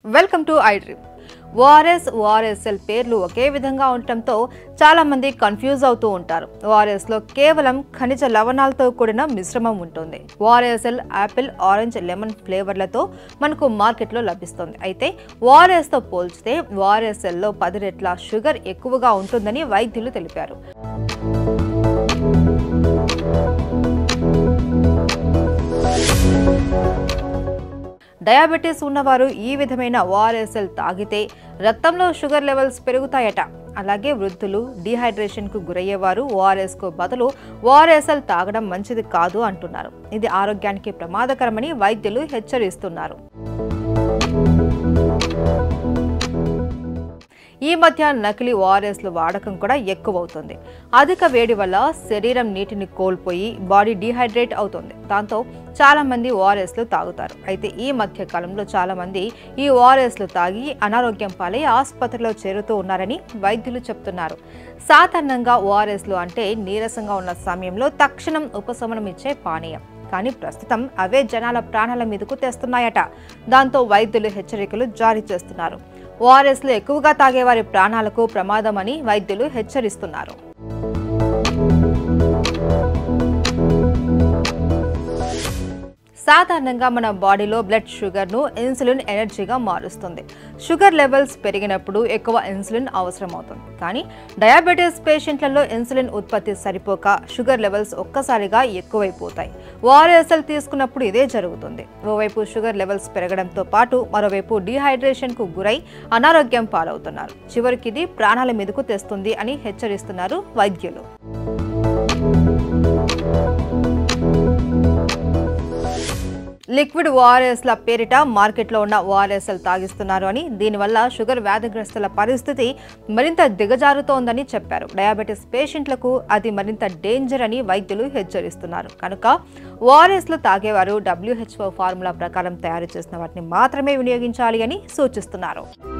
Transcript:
Welcome to iDream. ORS, ORSL పేర్లు ఒకే విధంగా ఉండటంతో చాలా మంది కన్ఫ్యూజ్ అవుతూ ఉంటారు. ORS లో కేవలం ఖనిజ లవణాలతో కూడిన మిశ్రమం ఉంటుంది. ORSL యాపిల్, ఆరెంజ్, లెమన్ ఫ్లేవర్లతో మనకు మార్కెట్లో లభిస్తుంది. అయితే ORS తో పోల్చితే ORSL లో 10 రెట్ల షుగర్ ఎక్కువగా ఉంటుందని వైద్యులు తెలిపారు. డయాబెటీస్ ఉన్నవారు ఈ విధమైన ORSL తాగితే రక్తంలో షుగర్ లెవెల్స్ పెరుగుతాయట. అలాగే వృద్ధులు, డీహైడ్రేషన్కు గురయ్యేవారు ORSకు బదులు ORSL తాగడం మంచిది కాదు అంటున్నారు. ఇది ఆరోగ్యానికి ప్రమాదకరమని వైద్యులు హెచ్చరిస్తున్నారు. ఈ మధ్య నకిలీ ORSల వాడకం కూడా ఎక్కువవుతుంది. అధిక వేడి వల్ల శరీరం నీటిని కోల్పోయి బాడీ డీహైడ్రేట్ అవుతుంది. దాంతో చాలా మంది ORSలు తాగుతారు. అయితే ఈ మధ్య కాలంలో చాలా మంది ఈ ORSలు తాగి అనారోగ్యం పాలై ఆసుపత్రిలో చేరుతూ ఉన్నారని వైద్యులు చెప్తున్నారు. సాధారణంగా ORSలు అంటే నీరసంగా ఉన్న సమయంలో తక్షణం ఉపశమనం ఇచ్చే పానీయం. కానీ ప్రస్తుతం అవే జనాల ప్రాణాల మీదకు తెస్తున్నాయట. దాంతో వైద్యులు హెచ్చరికలు జారీ చేస్తున్నారు. ORSలు ఎక్కువగా తాగేవారి ప్రాణాలకు ప్రమాదమని వైద్యులు హెచ్చరిస్తున్నారు. సాధారణంగా మన బాడీలో బ్లడ్ షుగర్ను ఇన్సులిన్ ఎనర్జీగా మారుస్తుంది. షుగర్ లెవెల్స్ పెరిగినప్పుడు ఎక్కువ ఇన్సులిన్ అవసరం అవుతుంది. కానీ డయాబెటీస్ పేషెంట్లలో ఇన్సులిన్ ఉత్పత్తి సరిపోక షుగర్ లెవెల్స్ ఒక్కసారిగా ఎక్కువైపోతాయి. ORSL తీసుకున్నప్పుడు ఇదే జరుగుతుంది. ఓవైపు షుగర్ లెవెల్స్ పెరగడంతో పాటు మరోవైపు డీహైడ్రేషన్కు గురై అనారోగ్యం పాలవుతున్నారు. చివరికి ఇది ప్రాణాల మీదకు తెస్తుంది అని హెచ్చరిస్తున్నారు వైద్యులు. లిక్విడ్ ORSల పేరిట మార్కెట్లో ఉన్న ORSL తాగిస్తున్నారు అని, దీనివల్ల షుగర్ వ్యాధిగ్రస్తుల పరిస్థితి మరింత దిగజారుతోందని చెప్పారు. డయాబెటీస్ పేషెంట్లకు అది మరింత డేంజర్ అని వైద్యులు హెచ్చరిస్తున్నారు. కనుక ORSలు తాగేవారు WHO ఫార్ములా ప్రకారం తయారు చేసిన వాటిని మాత్రమే వినియోగించాలి అని సూచిస్తున్నారు.